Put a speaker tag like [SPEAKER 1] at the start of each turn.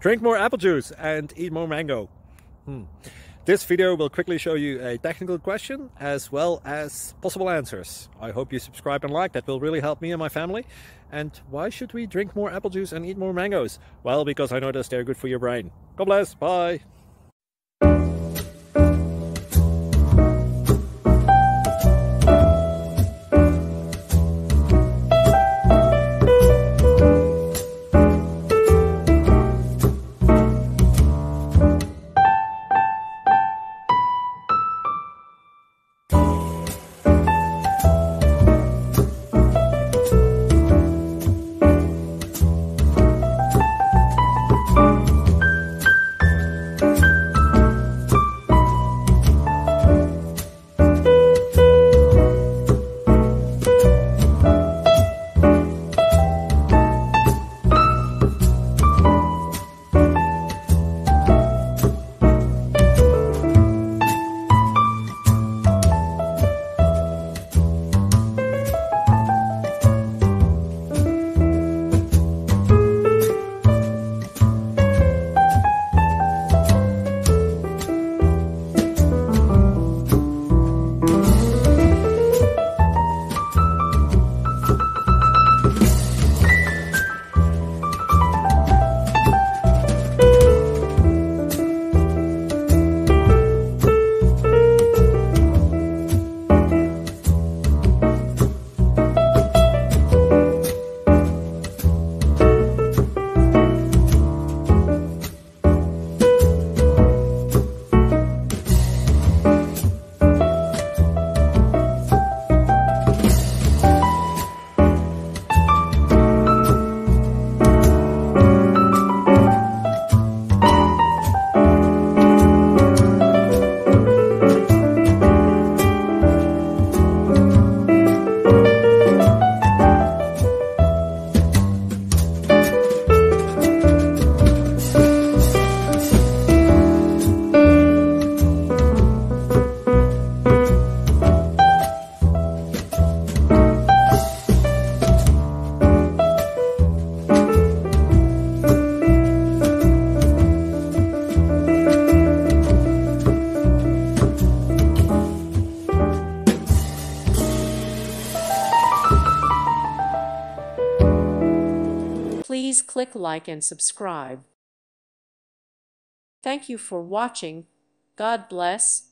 [SPEAKER 1] Drink more apple juice and eat more mango. This video will quickly show you a technical question as well as possible answers. I hope you subscribe and like, that will really help me and my family. And why should we drink more apple juice and eat more mangoes? Well, because I noticed they're good for your brain. God bless, bye!
[SPEAKER 2] Please click like and subscribe. Thank you for watching. God bless.